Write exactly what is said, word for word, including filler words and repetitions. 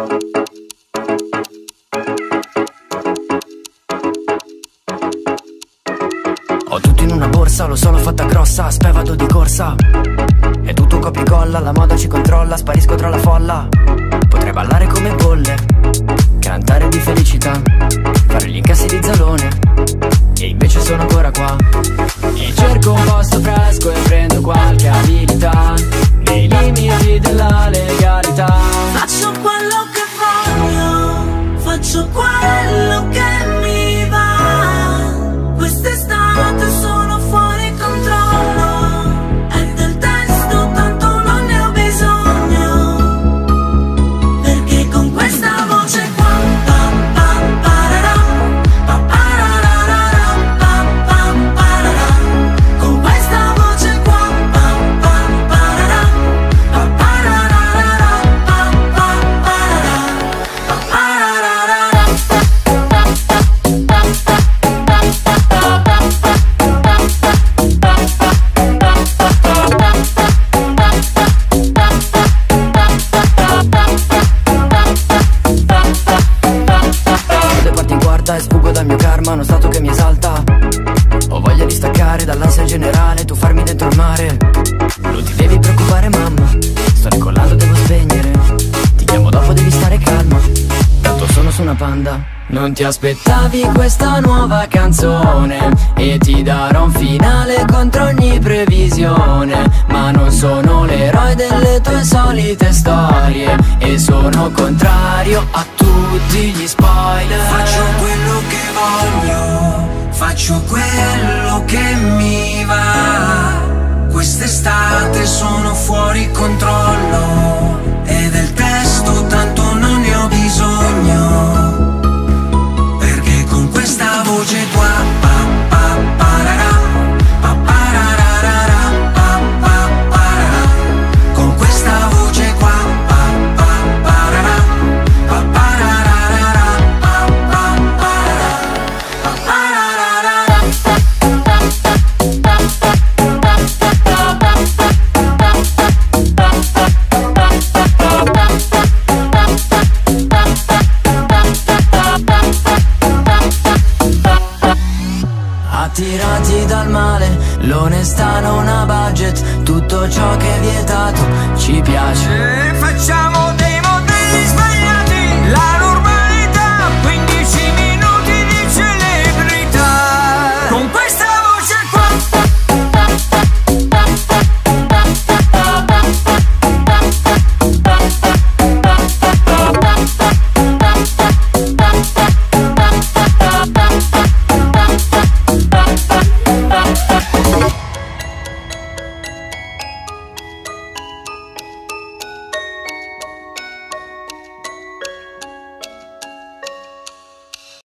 Ho tutto in una borsa, lo so, l'ho fatta grossa, aspetta vado di corsa. È tutto copia e incolla, la moda ci controlla, sparisco tra la folla. Potrei ballare come bolle, cantare di felicità, fare gli incassi di Zalone, e invece sono ancora qua. E cerco un posto fresco e prendo qualche abilità, nei limiti della legalità. Faccio quello che voglio, faccio quello che mi va. Quest'estate sono fuori controllo, è del testo tanto non ne ho bisogno, perché con questa voce qua pa, pa, pararà, pa, pararà, pa, pa, pararà. Con questa voce qua pa, pa, pararà, pa, pararà, pa, pa, pararà, pa, pararà. Le porte in quarta e sfuggo dal mio karma, uno stato che mi esalta. Ho voglia di staccare dall'ansia generale, tu farmi dentro il mare. Non ti devi preoccupare mamma, sto decollando, devo spegnere. Ti chiamo dopo, devi stare calma, tanto sono su una panda. Non ti aspettavi questa nuova canzone e ti darò un finale contro ogni previsione. Ma non sono l'eroe delle tue solite storie e sono contrario a tutti gli spoiler. Faccio quello che voglio, faccio quello che mi va. Quest'estate sono fuori controllo e del testo tanto non ne ho bisogno, perché con questa voce qua pa, pa, pararà, pa, pararà, pa, pa, pararà. Con questa voce qua pa, pa, pararà, pa, pararà, pa, pa, pararà, pa, pararà. Attirati dal male, l'onestà non ha budget, tutto ciò che è vietato ci piace. E facciamo dei modelli sbagliati, la